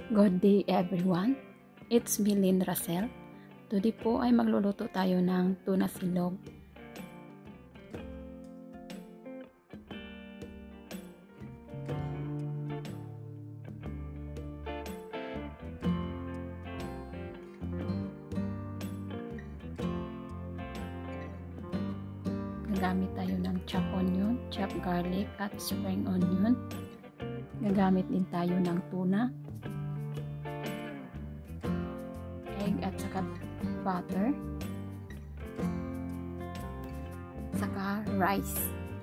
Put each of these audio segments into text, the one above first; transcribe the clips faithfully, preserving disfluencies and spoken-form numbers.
Good day everyone, it's me Lynn Russell. Today po ay magluluto tayo ng tuna silog. Gagamit tayo ng chopped onion, chopped garlic at spring onion. Gagamit din tayo ng tuna, egg at saka butter, saka rice.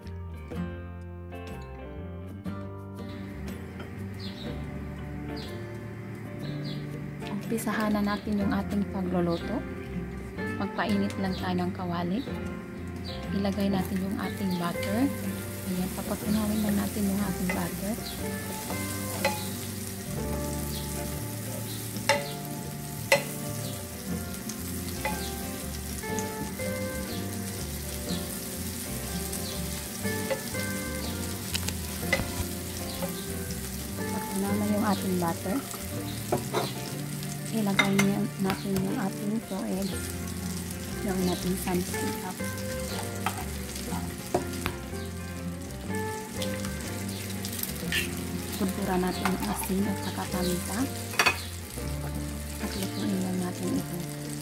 Umpisahan na natin yung ating pagluluto. Magpainit lang tayo ng kawali. Ilagay natin yung ating butter. Ayan, papatunawin lang natin yung ating butter. Patunawin na yung ating butter. Ilagay natin yung ating two eggs. Yung natin sunset up. Pudpura natin yung asin at saka paminta. At lutuin lang natin ito.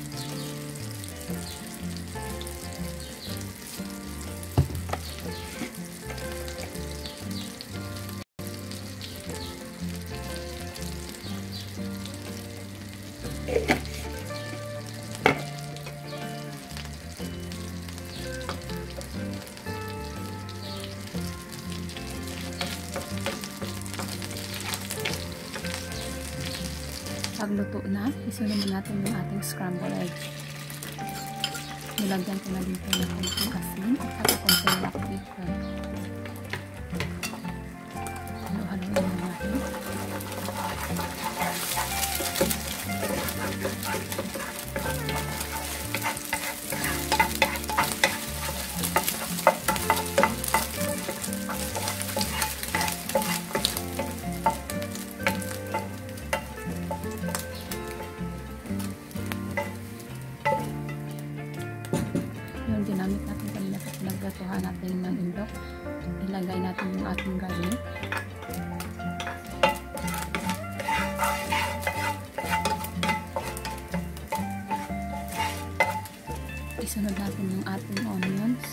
Pag luto na, isunod na natin yung ating scrambled egg. Nilagyan ko na dito ng konting asin at saka konting black pepper. Halo-halo na natin. Yung ginamit natin kanina sa pinagpratuhan natin ng indok, ilagay natin yung ating garlic. Isunod natin yung ating onions.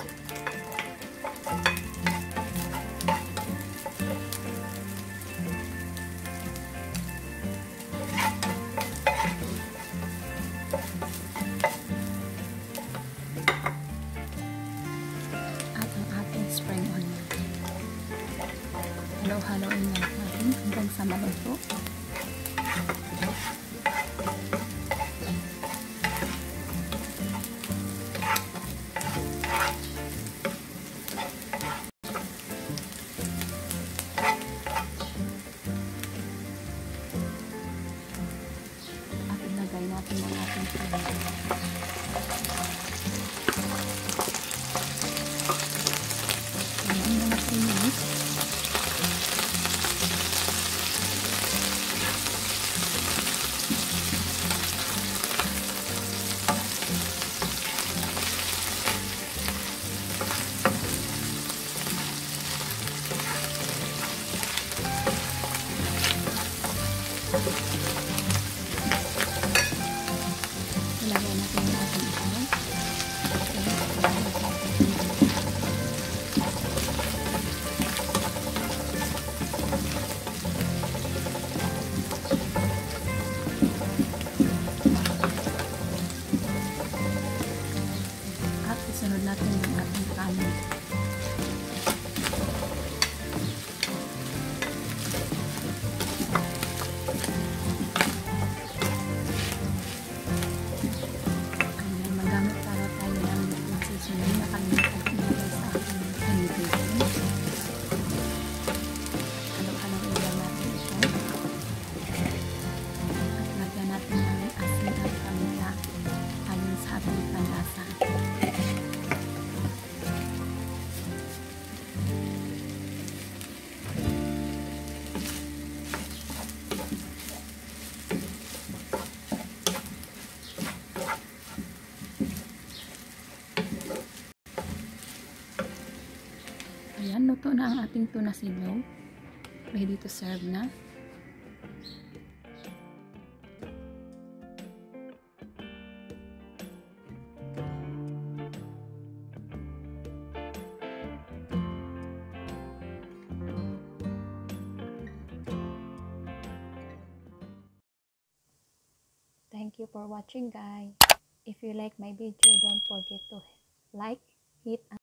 Spring onion. Halo-haloin lang natin hanggang sa maluto. At ilagay natin ang ating silog. Ilagay natin yung ating itlog. At isunod natin yung ating kanin. luto na ang ating tuna silog. Ready to serve na. Thank you for watching, guys. If you like my video, don't forget to like, hit